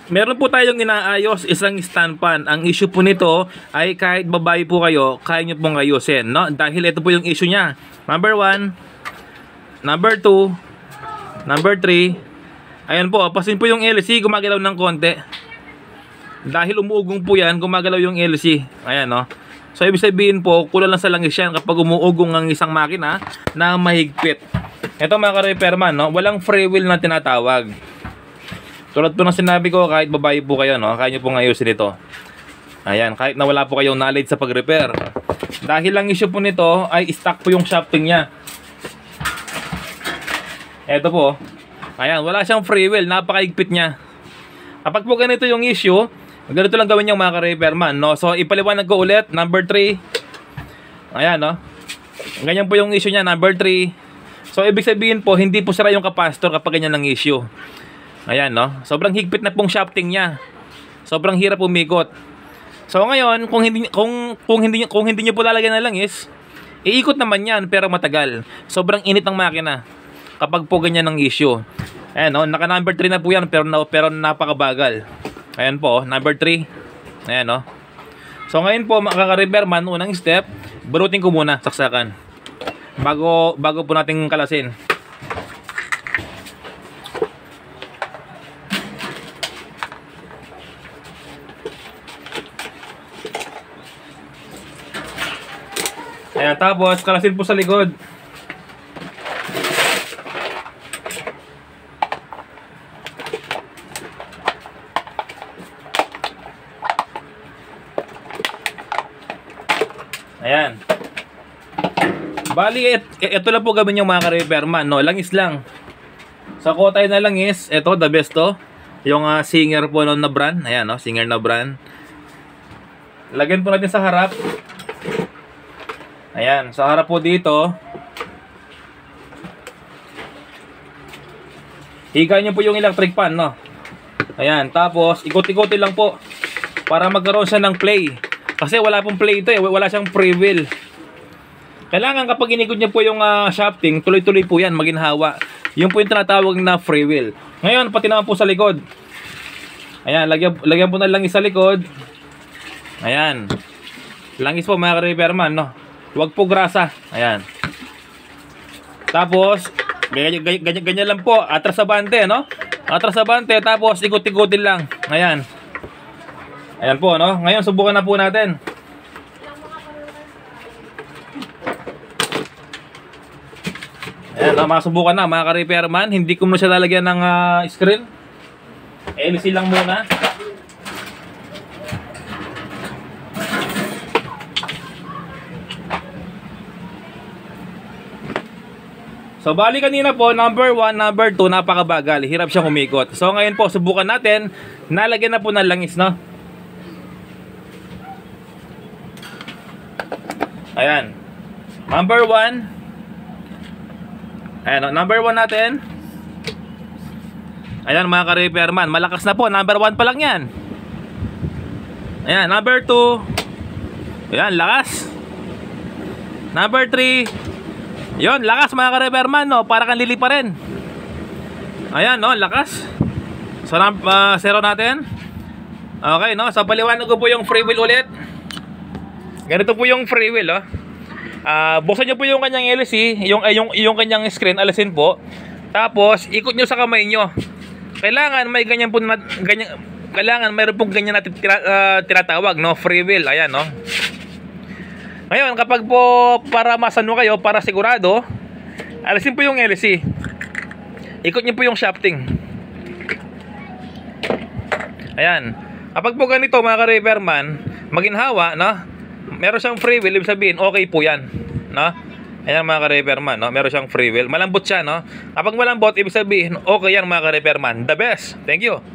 meron po tayong inaayos, isang stand pan. Ang issue po nito ay kahit babae po kayo, kaya nyo pong ayusin, no? Dahil ito po yung issue niya. Number 1, number 2, number 3. Ayan po, pasin po yung LC, gumagalaw ng konti. Dahil umuugong po yan, gumagalaw yung LC. Ayan, no? So, ibig sabihin po, kulang lang sa langis yan kapag umuugong ang isang makina na mahigpit. Ito mga ka-repairman, no? Walang free wheel na tinatawag. Tulad po ng sinabi ko, kahit babae po kayo, no? Kaya nyo pong ayusin ito. Ayan, kahit na wala po kayong knowledge sa pag-repair. Dahil lang issue po nito ay stock po yung shafting niya. Ito po. Ayan, wala siyang free wheel, napakaigpit niya. Kapag po ganito yung issue, ganito lang gawin yung mga ka-repairman, no? So, ipaliwanag ko ulit, number 3. Ayan, no? Ganyan po yung issue niya, number 3. So, ibig sabihin po, hindi po sira yung capacitor kapag ganyan ang issue. Ayan, no? Sobrang higpit na pong shafting niya. Sobrang hirap umikot. So ngayon, kung hindi niyo po lalagyan na langis, iikot naman 'yan pero matagal. Sobrang init ng makina kapag po ganyan ang issue. Ayan, no? Naka number 3 na po 'yan pero napakabagal. Ayan po, number 3. Ayan, no? So ngayon po, makaka-repairman, unang step, barutin ko muna saksakan. Bago po nating kalasin. Ayan, tapos kalasin po sa likod. Ayan. Bali, ito lang po gawin yung mga ka-repairman, no? Langis lang. Sa kotay na langis, ito, the best to. Yung Singer po na brand. Ayan, no? Singer na brand. Lagyan po natin sa harap. Ayan, sa harap po dito. Higa nyo po yung electric pan, no? Ayan, tapos ikot-ikotin lang po para magkaroon siya ng play. Kasi wala pong play ito eh, wala siyang free wheel. Kailangan kapag inikot nyo po yung shafting, tuloy-tuloy po yan, maginhawa. Yung po yung tinatawag na free wheel. Ngayon, pati naman po sa likod. Ayan, lagyan po na langis sa likod. Ayan. Langis po mga ka-repairman, no? Huwag po grasa. Ayan. Tapos, ganyan lang po. Atras sa bante, no? Atras sa bante, tapos ikot-ikotin lang. Ayan. Ayan po, no? Ngayon, subukan na po natin. Ayan, no? Masubukan na, mga ka-repairman. Hindi ko muna siya lalagyan ng screen. LC lang muna. So bali kanina po, number 1, number 2, napakabagal. Hirap siyang umikot. So ngayon po, subukan natin. Nalagyan na po ng langis, no? Ayan. Number 1. Ayan, number 1 natin. Ayan mga ka-repairman, malakas na po. Number 1 pa lang yan. Ayan, number 2. Ayan, lakas. Number 3. Yon, lakas mga ka-repairman, no? Para kang lili pa rin. Ayan, no? Lakas. So, zero natin. Okay, no? So, paliwanag ko po yung free wheel ulit. Ganito po yung free wheel, oh. Buksan nyo po yung kanyang LC, yung kanyang screen, alisin po. Tapos, ikot nyo sa kamay nyo. Kailangan may ganyan po kailangan mayroon pong ganyan natin tinatawag, no? Free wheel, ayan, no? Ngayon, kapag po para masano kayo, para sigurado, alisin po yung LC. Ikot nyo po yung shafting. Ayan. Kapag po ganito mga ka-repairman, maginhawa, no? Meron siyang free wheel, ibig sabihin, okay po yan, no? Ayan mga ka-repairman, no? Meron siyang free wheel. Malambot siya, no? Kapag malambot, ibig sabihin, okay yan mga ka-repairman. The best. Thank you.